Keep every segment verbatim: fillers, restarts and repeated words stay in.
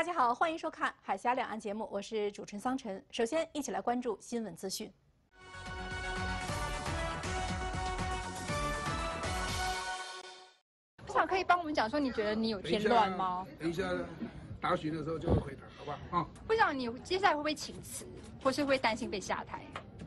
大家好，欢迎收看《海峡两岸》节目，我是主持人桑晨。首先，一起来关注新闻资讯。 我想可以帮我们讲说，你觉得你有添乱吗？ 等一下，答询的时候就会回答，好不好？啊、 不想你接下来会不会请辞，或是会担心被下台？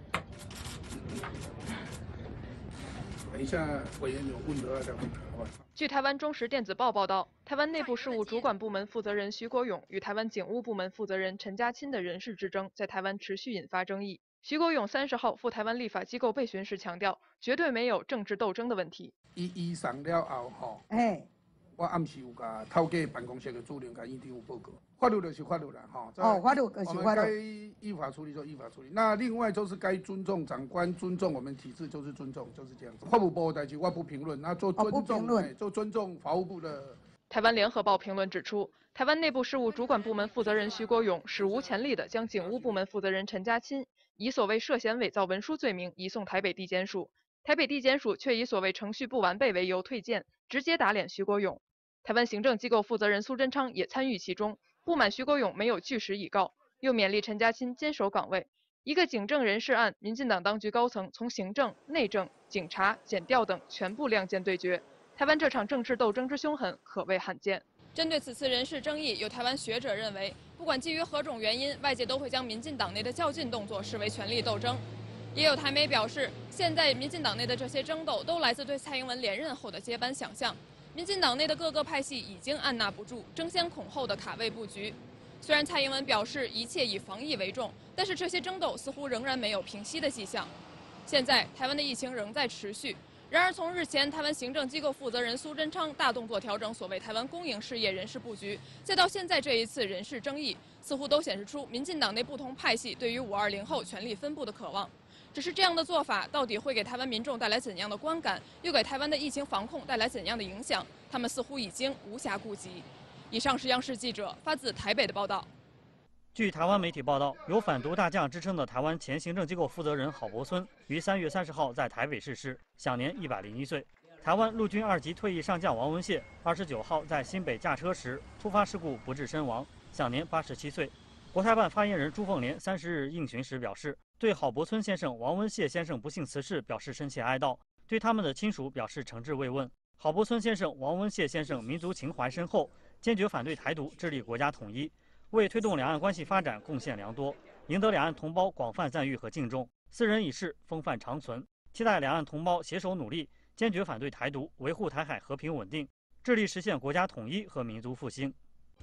等一下，委员有问的再回答，好不好？ 据台湾中时电子报报道，台湾内部事务主管部门负责人徐国勇与台湾警务部门负责人陈家钦的人事之争，在台湾持续引发争议。徐国勇三十号赴台湾立法机构备询时强调，绝对没有政治斗争的问题。 伊伊上了后吼，哎，我暗时有甲透过办公室的主任甲院长有报告。法律就是法律啦，哈。 哦，法律就是我们法律。 该依法处理就依法处理。那另外就是该尊重长官、尊重我们体制，就是尊重，就是这样子。法务部的代志我不评论，那做尊重，哎，做尊重法务部的。 台湾联合报评论指出，台湾内部事务主管部门负责人徐国勇史无前例地将警务部门负责人陈家钦以所谓涉嫌伪造文书罪名移送台北地检署，台北地检署却以所谓程序不完备为由退件，直接打脸徐国勇。台湾行政机构负责人苏贞昌也参与其中，不满徐国勇没有据实以告，又勉励陈家钦坚守岗位。一个警政人事案，民进党当局高层从行政、内政、警察、检调等全部亮剑对决。台湾这场政治斗争之凶狠，可谓罕见。针对此次人事争议，有台湾学者认为，不管基于何种原因，外界都会将民进党内的较劲动作视为权力斗争。也有台媒表示，现在民进党内的这些争斗，都来自对蔡英文连任后的接班想象。民进党内的各个派系已经按捺不住，争先恐后的卡位布局。虽然蔡英文表示一切以防疫为重，但是这些争斗似乎仍然没有平息的迹象。现在台湾的疫情仍在持续。然而，从日前台湾行政机构负责人苏贞昌大动作调整所谓台湾公营事业人事布局，再到现在这一次人事争议，似乎都显示出民进党内不同派系对于五二零后权力分布的渴望。只是这样的做法到底会给台湾民众带来怎样的观感，又给台湾的疫情防控带来怎样的影响？他们似乎已经无暇顾及。以上是央视记者发自台北的报道。 据台湾媒体报道，有反毒大将之称的台湾前行政机构负责人郝柏村于三月三十号在台北逝世，享年一百零一岁。台湾陆军二级退役上将王文谢二十九号在新北驾车时突发事故不治身亡，享年八十七岁。国台办发言人朱凤莲三十日应询时表示，对郝柏村先生、王文谢先生不幸辞世表示深切哀悼，对他们的亲属表示诚挚慰问。郝柏村先生、王文谢先生民族情怀深厚，坚决反对台独，致力国家统一，为推动两岸关系发展贡献良多，赢得两岸同胞广泛赞誉和敬重。斯人已逝，风范长存，期待两岸同胞携手努力，坚决反对台独，维护台海和平稳定，致力实现国家统一和民族复兴。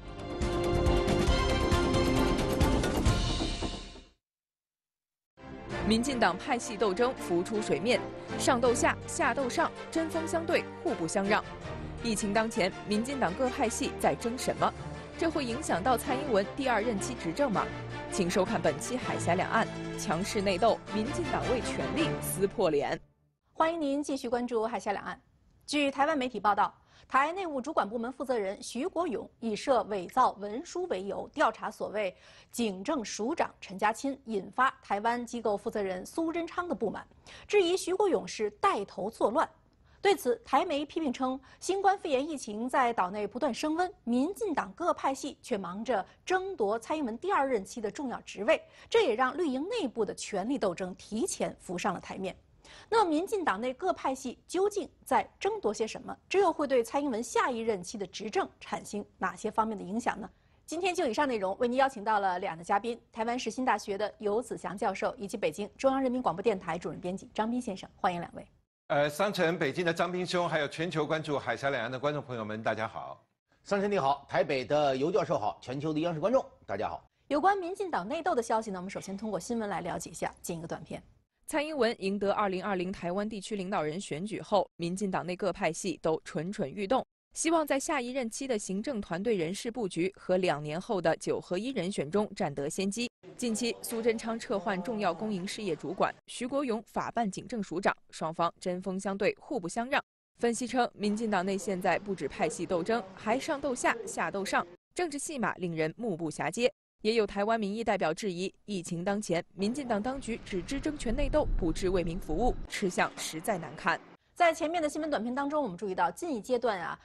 民进党派系斗争浮出水面，上斗下，下斗上，针锋相对，互不相让。疫情当前，民进党各派系在争什么？这会影响到蔡英文第二任期执政吗？请收看本期《海峡两岸》，强势内斗，民进党为权力撕破脸。 欢迎您继续关注《海峡两岸》。据台湾媒体报道，台内务主管部门负责人徐国勇以涉伪造文书为由调查所谓警政署长陈家钦，引发台湾机构负责人苏贞昌的不满，质疑徐国勇是带头作乱。对此，台媒批评称，新冠肺炎疫情在岛内不断升温，民进党各派系却忙着争夺蔡英文第二任期的重要职位，这也让绿营内部的权力斗争提前浮上了台面。那么，民进党内各派系究竟在争夺些什么？这又会对蔡英文下一任期的执政产生哪些方面的影响呢？今天就以上内容为您邀请到了两位嘉宾：台湾世新大学的游子祥教授，以及北京中央人民广播电台主任编辑张斌先生。欢迎两位。 呃，桑晨，北京的张斌兄，还有全球关注海峡两岸的观众朋友们，大家好。 桑晨你好，台北的尤教授好，全球的央视观众大家好。 有关民进党内斗的消息呢，我们首先通过新闻来了解一下。进一个短片。 蔡英文赢得二零二零台湾地区领导人选举后，民进党内各派系都蠢蠢欲动，希望在下一任期的行政团队人事布局和两年后的九合一人选中占得先机。近期，苏贞昌撤换重要公营事业主管，徐国勇法办警政署长，双方针锋相对，互不相让。分析称，民进党内现在不止派系斗争，还上斗下，下斗上，政治戏码令人目不暇接。也有台湾民意代表质疑，疫情当前，民进党当局只知争权内斗，不知为民服务，吃相实在难看。 在前面的新闻短片当中，我们注意到近一阶段啊，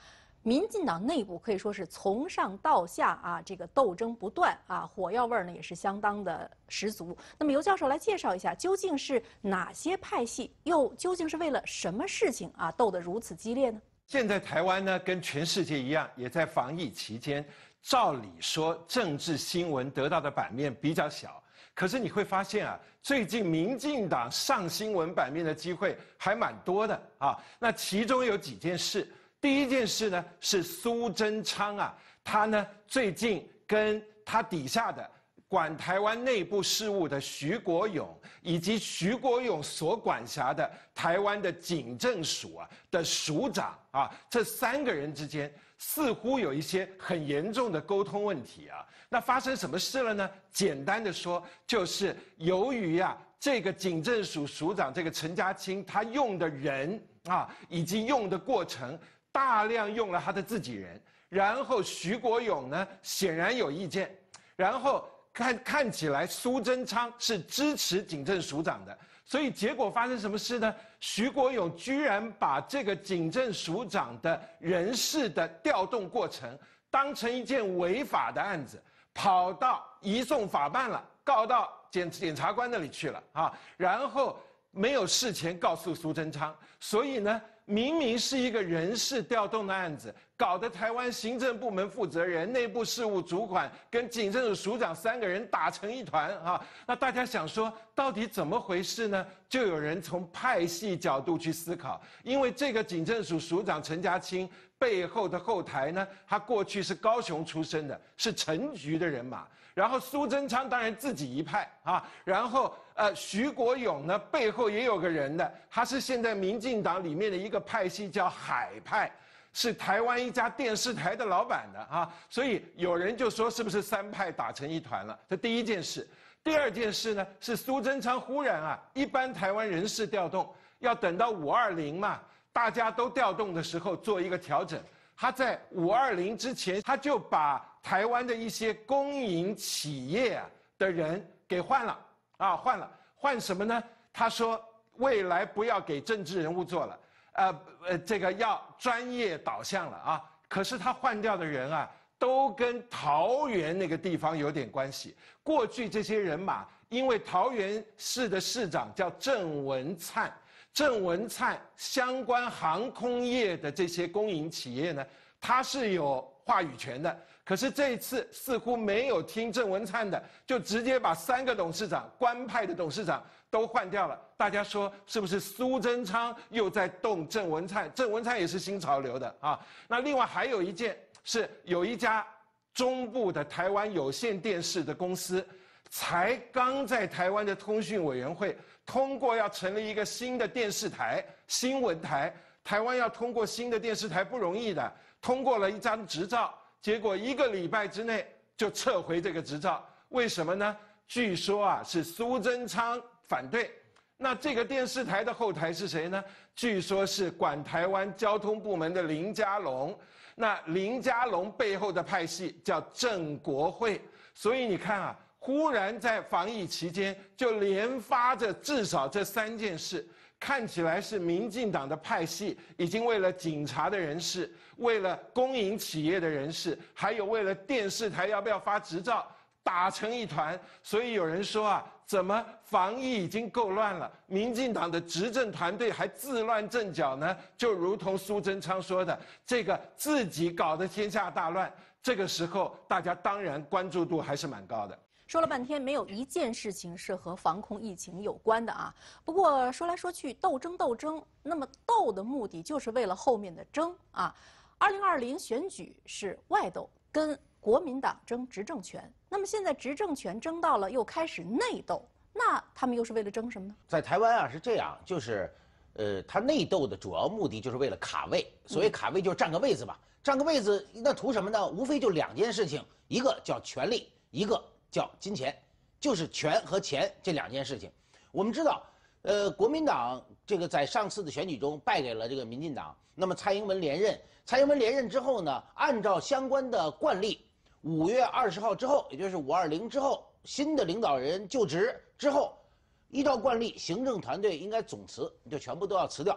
民进党内部可以说是从上到下啊，这个斗争不断啊，火药味儿呢也是相当的十足。那么尤教授来介绍一下，究竟是哪些派系，又究竟是为了什么事情啊斗得如此激烈呢？ 现在台湾呢，跟全世界一样，也在防疫期间。照理说，政治新闻得到的版面比较小，可是你会发现啊，最近民进党上新闻版面的机会还蛮多的啊。那其中有几件事。第一件事呢是苏贞昌啊，他呢最近跟他底下的管台湾内部事务的徐国勇，以及徐国勇所管辖的台湾的警政署啊的署长啊，这三个人之间似乎有一些很严重的沟通问题啊。那发生什么事了呢？简单的说，就是由于啊这个警政署署长这个陈家清，他用的人啊以及用的过程。大量用了他的自己人，然后徐国勇呢显然有意见，然后看看起来苏贞昌是支持警政署长的，所以结果发生什么事呢？徐国勇居然把这个警政署长的人事的调动过程当成一件违法的案子，跑到移送法办了，告到检检察官那里去了啊，然后没有事前告诉苏贞昌，所以呢。明明是一个人事调动的案子，搞得台湾行政部门负责人、内部事务主管跟警政署署长三个人打成一团啊！那大家想说，到底怎么回事呢？就有人从派系角度去思考，因为这个警政署署长陈家清背后的后台呢，他过去是高雄出身的，是陈局的人马。然后苏贞昌当然自己一派啊，然后呃徐国勇呢背后也有个人的，他是现在民进党里面的一个派系叫海派，是台湾一家电视台的老板的啊，所以有人就说是不是三派打成一团了？这第一件事。第二件事呢是苏贞昌忽然啊，一般台湾人事调动要等到五二零嘛，大家都调动的时候做一个调整，他在五二零之前他就把。台湾的一些公营企业啊的人给换了啊，换了换什么呢？他说未来不要给政治人物做了，呃呃，这个要专业导向了啊。可是他换掉的人啊，都跟桃园那个地方有点关系。过去这些人马，因为桃园市的市长叫郑文灿，郑文灿相关航空业的这些公营企业呢，他是有话语权的。可是这一次似乎没有听郑文灿的，就直接把三个董事长官派的董事长都换掉了。大家说是不是苏贞昌又在动郑文灿？郑文灿也是新潮流的啊。那另外还有一件是有一家中部的台湾有线电视的公司，才刚在台湾的通讯委员会通过要成立一个新的电视台新闻台。台湾要通过新的电视台不容易的，通过了一张执照。结果一个礼拜之内就撤回这个执照，为什么呢？据说啊是苏贞昌反对。那这个电视台的后台是谁呢？据说是管台湾交通部门的林佳龙。那林佳龙背后的派系叫郑国会。所以你看啊，忽然在防疫期间就连发着至少这三件事。看起来是民进党的派系已经为了警察的人士，为了公营企业的人士，还有为了电视台要不要发执照，打成一团。所以有人说啊，怎么防疫已经够乱了，民进党的执政团队还自乱阵脚呢？就如同苏贞昌说的，这个自己搞得天下大乱。这个时候，大家当然关注度还是蛮高的。 说了半天，没有一件事情是和防控疫情有关的啊。不过说来说去，斗争斗争，那么斗的目的就是为了后面的争啊。二零二零选举是外斗，跟国民党争执政权。那么现在执政权争到了，又开始内斗，那他们又是为了争什么呢？ 在台湾啊是这样，就是，呃，他内斗的主要目的就是为了卡位。所谓卡位就是占个位子吧，占个位子，那图什么呢？无非就两件事情，一个叫权力，一个叫金钱，就是权和钱这两件事情。我们知道，呃，国民党这个在上次的选举中败给了这个民进党，那么蔡英文连任，蔡英文连任之后呢，按照相关的惯例，五月二十号之后，也就是五二零之后，新的领导人就职之后，依照惯例，行政团队应该总辞，就全部都要辞掉。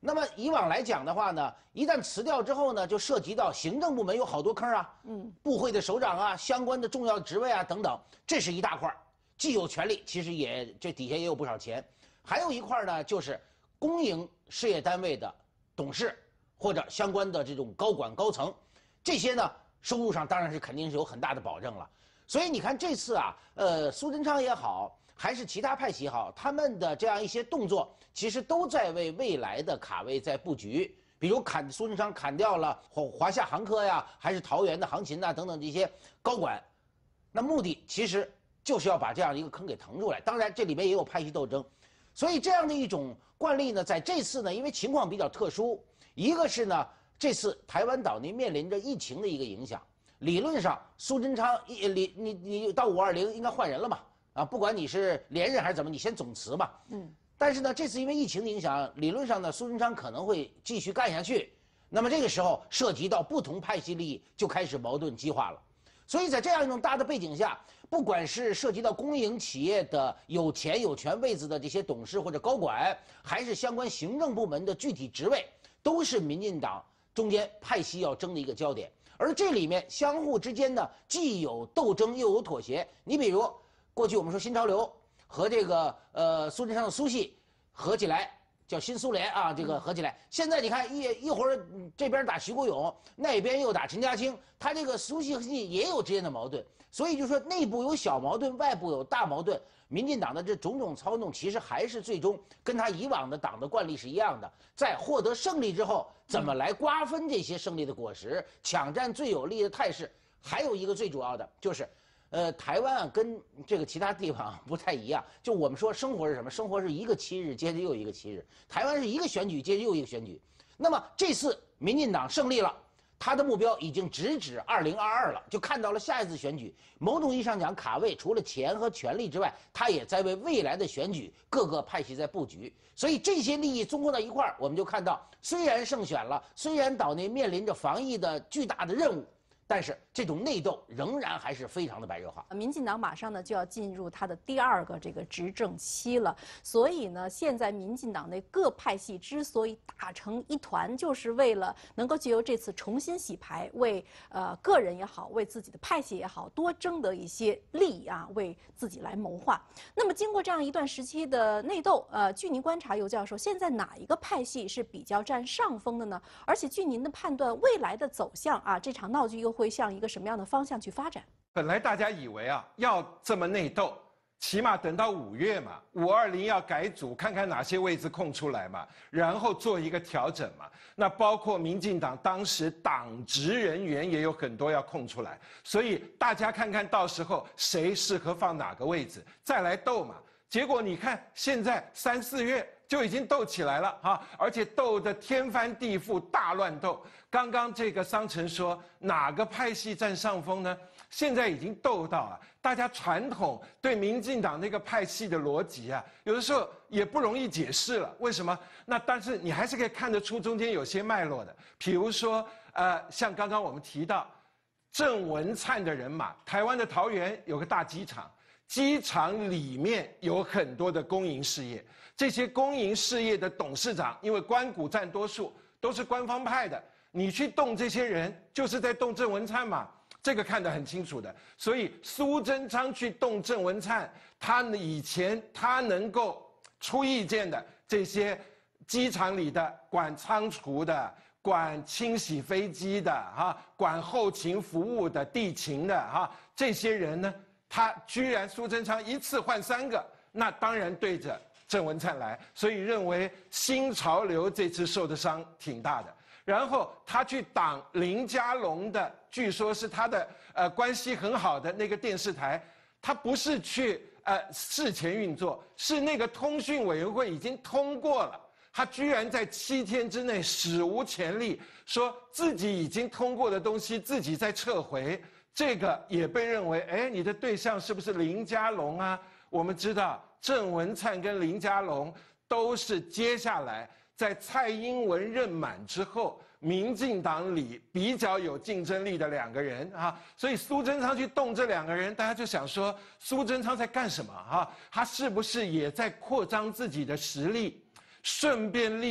那么以往来讲的话呢，一旦辞掉之后呢，就涉及到行政部门有好多坑啊，嗯，部会的首长啊，相关的重要职位啊等等，这是一大块，既有权利，其实也这底下也有不少钱。还有一块呢，就是公营事业单位的董事或者相关的这种高管高层，这些呢收入上当然是肯定是有很大的保证了。所以你看这次啊，呃，苏贞昌也好，还是其他派系也好，他们的这样一些动作，其实都在为未来的卡位在布局。比如砍苏贞昌砍掉了华华夏航科呀，还是桃园的航勤呐等等这些高管，那目的其实就是要把这样一个坑给腾出来。当然这里面也有派系斗争，所以这样的一种惯例呢，在这次呢，因为情况比较特殊，一个是呢，这次台湾岛内面临着疫情的一个影响。理论上，苏贞昌一你你你到五二零应该换人了嘛？啊，不管你是连任还是怎么，你先总辞吧。嗯。但是呢，这次因为疫情的影响，理论上呢，苏贞昌可能会继续干下去。那么这个时候涉及到不同派系利益，就开始矛盾激化了。所以在这样一种大的背景下，不管是涉及到公营企业的有钱有权位子的这些董事或者高管，还是相关行政部门的具体职位，都是民进党中间派系要争的一个焦点。而这里面相互之间呢，既有斗争又有妥协。你比如过去我们说新潮流和这个呃苏贞昌的苏系合起来叫新苏联啊，这个合起来。现在你看一一会儿这边打徐国勇，那边又打陈嘉青，他这个苏系和新系也有之间的矛盾。所以就说内部有小矛盾，外部有大矛盾。民进党的这种种操弄，其实还是最终跟他以往的党的惯例是一样的，在获得胜利之后，怎么来瓜分这些胜利的果实，抢占最有利的态势。还有一个最主要的就是，呃，台湾啊跟这个其他地方不太一样，就我们说生活是什么？生活是一个七日接着又一个七日，台湾是一个选举接着又一个选举。那么这次民进党胜利了。他的目标已经直指二零二二了，就看到了下一次选举。某种意义上讲，卡位除了钱和权力之外，他也在为未来的选举各个派系在布局。所以这些利益综合到一块儿，我们就看到，虽然胜选了，虽然岛内面临着防疫的巨大的任务，但是这种内斗仍然还是非常的白热化。 民进党马上呢就要进入它的第二个这个执政期了，所以呢，现在民进党内各派系之所以打成一团，就是为了能够借由这次重新洗牌，为呃个人也好，为自己的派系也好，多争得一些利益啊，为自己来谋划。那么经过这样一段时期的内斗，呃，据您观察，尤教授，现在哪一个派系是比较占上风的呢？而且据您的判断，未来的走向啊，这场闹剧又会会向一个什么样的方向去发展？ 本来大家以为啊，要这么内斗，起码等到五月嘛，五二零要改组，看看哪些位置空出来嘛，然后做一个调整嘛。那包括民进党当时党职人员也有很多要空出来，所以大家看看到时候谁适合放哪个位置，再来斗嘛。结果你看，现在三四月就已经斗起来了哈，而且斗得天翻地覆，大乱斗。刚刚这个商城说哪个派系占上风呢？现在已经斗到啊，大家传统对民进党那个派系的逻辑啊，有的时候也不容易解释了。为什么？那但是你还是可以看得出中间有些脉络的。比如说，呃，像刚刚我们提到郑文灿的人马，台湾的桃园有个大机场。机场里面有很多的公营事业，这些公营事业的董事长，因为官股占多数，都是官方派的，你去动这些人，就是在动郑文灿嘛，这个看得很清楚的。所以苏贞昌去动郑文灿，他以前他能够出意见的这些机场里的管仓储的、管清洗飞机的、哈管后勤服务的、地勤的哈这些人呢？他居然苏贞昌一次换三个，那当然对着郑文灿来，所以认为新潮流这次受的伤挺大的。然后他去挡林佳龙的，据说是他的呃关系很好的那个电视台，他不是去呃事前运作，是那个通讯委员会已经通过了，他居然在七天之内史无前例，说自己已经通过的东西自己再撤回。这个也被认为，哎，你的对象是不是林佳龙啊？我们知道郑文灿跟林佳龙都是接下来在蔡英文任满之后，民进党里比较有竞争力的两个人啊。所以苏贞昌去动这两个人，大家就想说，苏贞昌在干什么啊？他是不是也在扩张自己的实力，顺便利用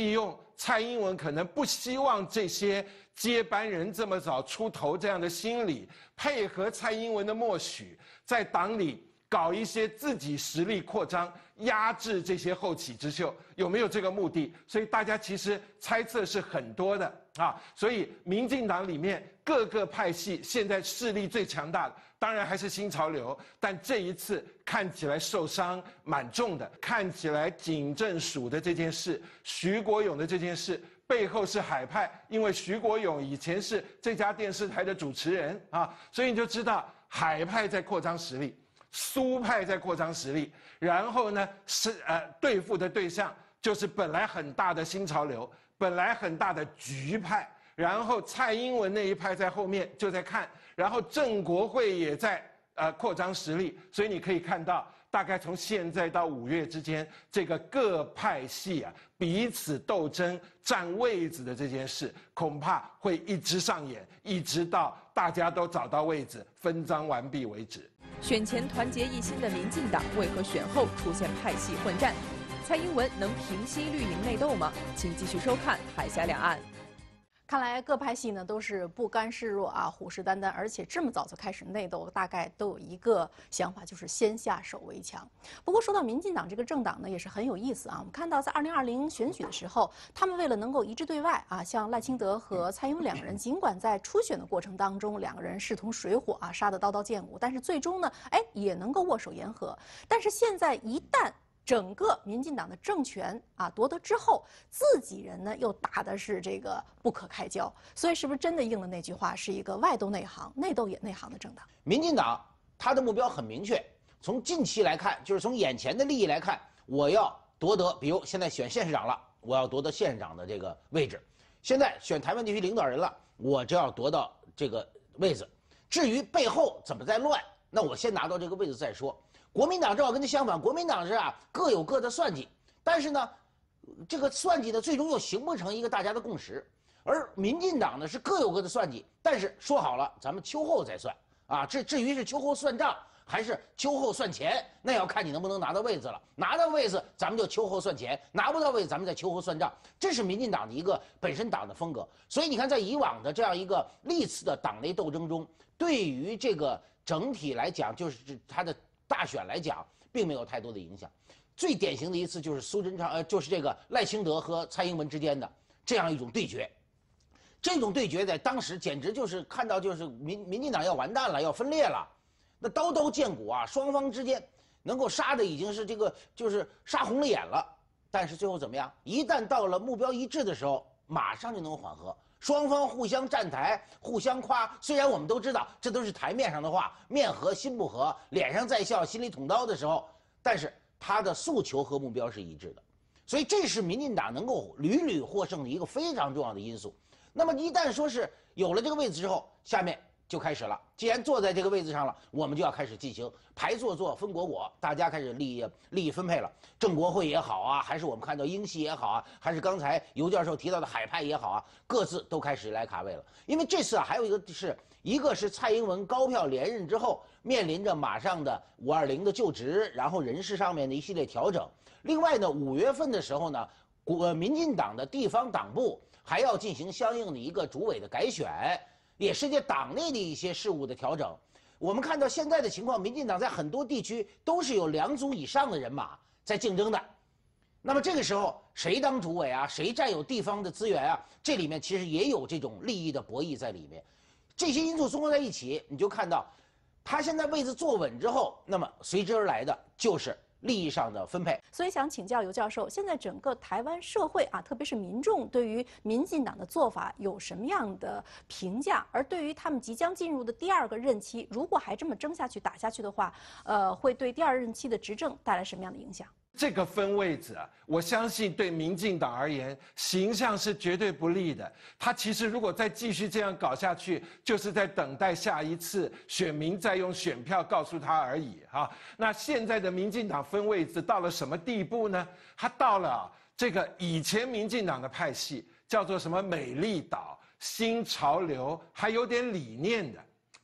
蔡英文可能不希望这些接班人这么早出头这样的心理，配合蔡英文的默许，在党里搞一些自己实力扩张，压制这些后起之秀，有没有这个目的？所以大家其实猜测是很多的啊。所以民进党里面各个派系现在势力最强大的，当然还是新潮流，但这一次看起来受伤蛮重的，看起来警政署的这件事，徐国勇的这件事。背后是海派，因为徐国勇以前是这家电视台的主持人啊，所以你就知道海派在扩张实力，苏派在扩张实力，然后呢是呃对付的对象就是本来很大的新潮流，本来很大的局派，然后蔡英文那一派在后面就在看，然后郑国会也在呃扩张实力，所以你可以看到。大概从现在到五月之间，这个各派系啊彼此斗争占位子的这件事，恐怕会一直上演，一直到大家都找到位置、分赃完毕为止。 选前团结一心的民进党，为何选后出现派系混战？蔡英文能平息绿营内斗吗？请继续收看《海峡两岸》。 看来各派系呢都是不甘示弱啊，虎视眈眈，而且这么早就开始内斗，大概都有一个想法，就是先下手为强。不过说到民进党这个政党呢，也是很有意思啊。我们看到在二零二零选举的时候，他们为了能够一致对外啊，像赖清德和蔡英文两个人，尽管在初选的过程当中，两个人势同水火啊，杀得刀刀见骨，但是最终呢，哎也能够握手言和。但是现在一旦整个民进党的政权啊夺得之后，自己人呢又打的是这个不可开交，所以是不是真的应了那句话，是一个外斗内行、内斗也内行的政党？ 民进党他的目标很明确，从近期来看，就是从眼前的利益来看，我要夺得，比如现在选县市长了，我要夺得县市长的这个位置；现在选台湾地区领导人了，我就要夺到这个位置。至于背后怎么在乱，那我先拿到这个位置再说。国民党正好跟他相反，国民党是啊各有各的算计，但是呢，这个算计呢最终又形不成一个大家的共识。而民进党呢是各有各的算计，但是说好了，咱们秋后再算啊。至至于是秋后算账还是秋后算钱，那要看你能不能拿到位子了。拿到位子，咱们就秋后算钱；拿不到位子，咱们再秋后算账。这是民进党的一个本身党的风格。所以你看，在以往的这样一个历次的党内斗争中，对于这个整体来讲，就是它的。大选来讲，并没有太多的影响。最典型的一次就是苏贞昌，呃，就是这个赖清德和蔡英文之间的这样一种对决。这种对决在当时简直就是看到，就是民民进党要完蛋了，要分裂了。那刀刀见骨啊，双方之间能够杀的已经是这个就是杀红了眼了。但是最后怎么样？一旦到了目标一致的时候，马上就能缓和。双方互相站台，互相夸。虽然我们都知道这都是台面上的话，面和心不和，脸上在笑，心里捅刀的时候，但是他的诉求和目标是一致的，所以这是民进党能够屡屡获胜的一个非常重要的因素。那么一旦说是有了这个位置之后，下面就开始了。既然坐在这个位置上了，我们就要开始进行排座座分果果，大家开始利益利益分配了。郑国会也好啊，还是我们看到英系也好啊，还是刚才尤教授提到的海派也好啊，各自都开始来卡位了。因为这次啊，还有一个是一个是蔡英文高票连任之后，面临着马上的五二零的就职，然后人事上面的一系列调整。另外呢，五月份的时候呢，国民进党的地方党部还要进行相应的一个主委的改选。也是这党内的一些事务的调整。我们看到现在的情况，民进党在很多地区都是有两组以上的人马在竞争的。那么这个时候，谁当主委啊？谁占有地方的资源啊？这里面其实也有这种利益的博弈在里面。这些因素综合在一起，你就看到，他现在位置坐稳之后，那么随之而来的就是利益上的分配。 所以想请教尤教授，现在整个台湾社会啊，特别是民众对于民进党的做法有什么样的评价？而对于他们即将进入的第二个任期，如果还这么争下去、打下去的话，呃，会对第二任期的执政带来什么样的影响？ 这个分位置啊，我相信对民进党而言，形象是绝对不利的。他其实如果再继续这样搞下去，就是在等待下一次选民再用选票告诉他而已哈、啊。那现在的民进党分位置到了什么地步呢？他到了这个以前民进党的派系叫做什么美丽岛、新潮流，还有点理念的。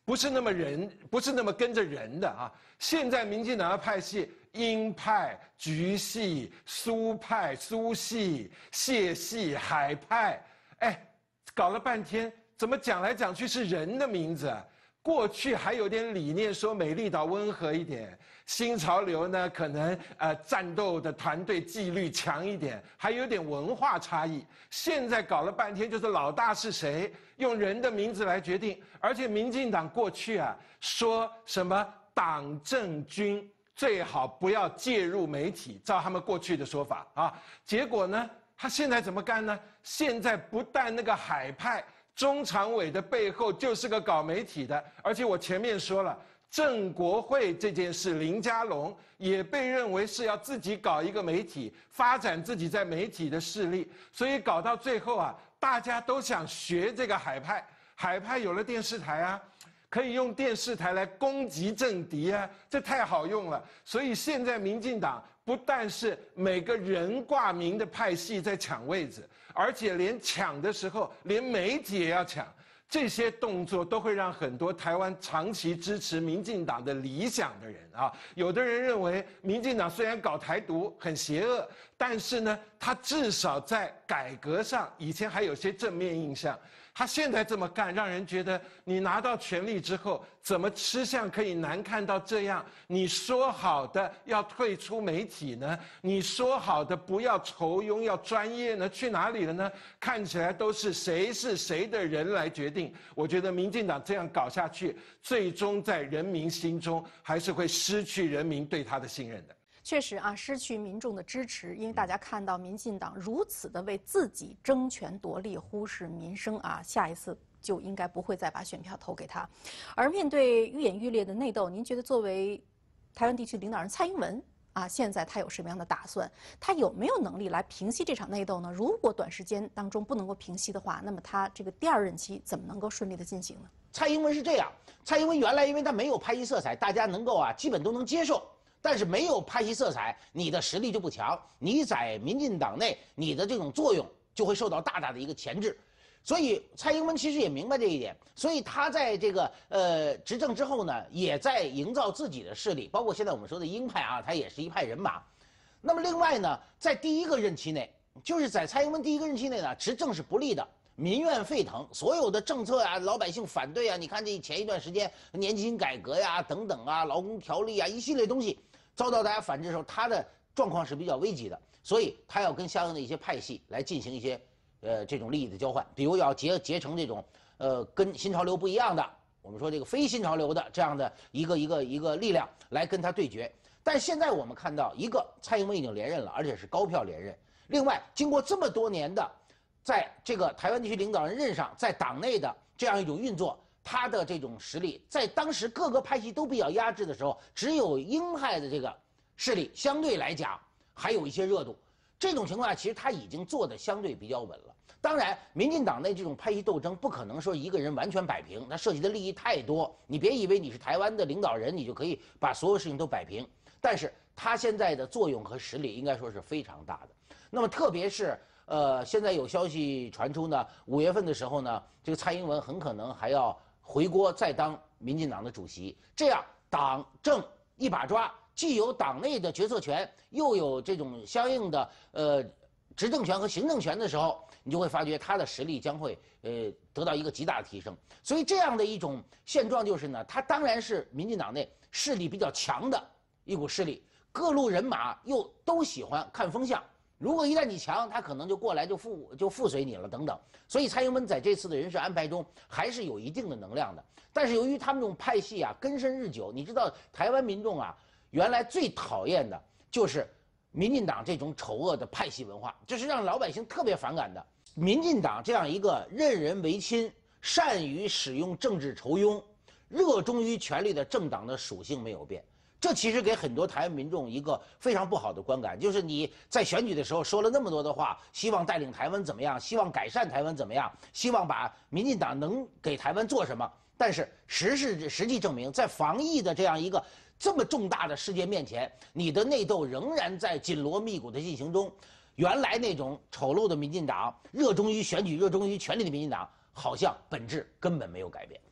不是那么人，不是那么跟着人的啊。现在民进党的派系，鹰派、橘系、苏派、苏系、谢系、海派，哎，搞了半天，怎么讲来讲去是人的名字啊？过去还有点理念，说美丽岛温和一点，新潮流呢可能呃战斗的团队纪律强一点，还有点文化差异。现在搞了半天，就是老大是谁，用人的名字来决定。而且民进党过去啊说什么党政军最好不要介入媒体，照他们过去的说法啊，结果呢，他现在怎么干呢？现在不但那个海派。中常委的背后就是个搞媒体的，而且我前面说了，郑国会这件事，林佳龙也被认为是要自己搞一个媒体，发展自己在媒体的势力，所以搞到最后啊，大家都想学这个海派，海派有了电视台啊，可以用电视台来攻击政敌啊，这太好用了，所以现在民进党不但是每个人挂名的派系在抢位置，而且连抢的时候，连媒体也要抢。这些动作都会让很多台湾长期支持民进党的理想的人啊，有的人认为民进党虽然搞台独很邪恶，但是呢，他至少在改革上以前还有些正面印象。他现在这么干，让人觉得你拿到权力之后，怎么吃相可以难看到这样？你说好的要退出媒体呢？你说好的不要酬庸，要专业呢？去哪里了呢？看起来都是谁是谁的人来决定。我觉得民进党这样搞下去，最终在人民心中还是会失去人民对他的信任的。 确实啊，失去民众的支持，因为大家看到民进党如此的为自己争权夺利，忽视民生啊，下一次就应该不会再把选票投给他。而面对愈演愈烈的内斗，您觉得作为台湾地区领导人蔡英文啊，现在他有什么样的打算？他有没有能力来平息这场内斗呢？如果短时间当中不能够平息的话，那么他这个第二任期怎么能够顺利的进行呢？ 蔡英文是这样，蔡英文原来因为他没有派系色彩，大家能够啊基本都能接受。但是没有派系色彩，你的实力就不强，你在民进党内你的这种作用就会受到大大的一个钳制。所以蔡英文其实也明白这一点，所以他在这个呃执政之后呢，也在营造自己的势力，包括现在我们说的鹰派啊，他也是一派人马。那么另外呢，在第一个任期内，就是在蔡英文第一个任期内呢，执政是不利的。民怨沸腾，所有的政策啊，老百姓反对啊，你看这前一段时间年金改革呀、等等啊，劳工条例啊，一系列东西遭到大家反制的时候，他的状况是比较危急的，所以他要跟相应的一些派系来进行一些呃这种利益的交换，比如要结结成这种呃跟新潮流不一样的，我们说这个非新潮流的这样的一个一个一个力量来跟他对决。但现在我们看到，一个蔡英文已经连任了，而且是高票连任；另外，经过这么多年的在这个台湾地区领导人任上，在党内的这样一种运作，他的这种实力，在当时各个派系都比较压制的时候，只有鹰派的这个势力相对来讲还有一些热度。这种情况下，其实他已经做得相对比较稳了。当然，民进党内这种派系斗争不可能说一个人完全摆平，它涉及的利益太多。你别以为你是台湾的领导人，你就可以把所有事情都摆平。但是他现在的作用和实力应该说是非常大的。那么特别是呃，现在有消息传出呢，五月份的时候呢，这个蔡英文很可能还要回国再当民进党的主席，这样党政一把抓，既有党内的决策权，又有这种相应的呃执政权和行政权的时候，你就会发觉他的实力将会呃得到一个极大的提升。所以这样的一种现状就是呢，他当然是民进党内势力比较强的一股势力，各路人马又都喜欢看风向。如果一旦你强，他可能就过来就附就附随你了等等。所以蔡英文在这次的人事安排中还是有一定的能量的。但是由于他们这种派系啊根深日久，你知道台湾民众啊原来最讨厌的就是民进党这种丑恶的派系文化，这是让老百姓特别反感的。民进党这样一个任人唯亲、善于使用政治酬庸、热衷于权力的政党的属性没有变。这其实给很多台湾民众一个非常不好的观感，就是你在选举的时候说了那么多的话，希望带领台湾怎么样，希望改善台湾怎么样，希望把民进党能给台湾做什么，但是实事实际证明，在防疫的这样一个这么重大的事件面前，你的内斗仍然在紧锣密鼓的进行中。原来那种丑陋的民进党，热衷于选举、热衷于权力的民进党，好像本质根本没有改变。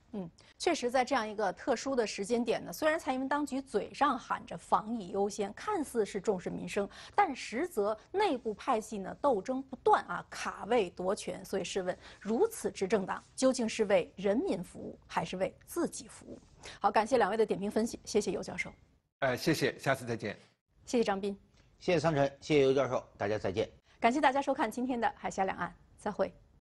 嗯，确实，在这样一个特殊的时间点呢，虽然蔡英文当局嘴上喊着防疫优先，看似是重视民生，但实则内部派系呢斗争不断啊，卡位夺权。所以试问，如此执政党究竟是为人民服务，还是为自己服务？好，感谢两位的点评分析，谢谢尤教授。 呃，谢谢，下次再见。 谢谢张斌， 谢谢桑晨，谢谢尤教授，大家再见。 感谢大家收看今天的《海峡两岸》，再会。